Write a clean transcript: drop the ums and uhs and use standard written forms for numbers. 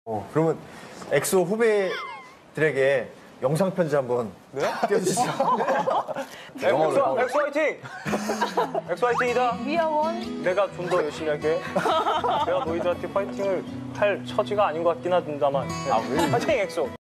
그러면 엑소 후배들에게 영상 편지 한번 띄워주시죠. 엑소 화이팅! 엑소 화이팅이다. 미아원. 내가 좀 더 열심히 할게. 내가 너희들한테 화이팅을 할 처지가 아닌 것 같긴 한다만. 화이팅 엑소.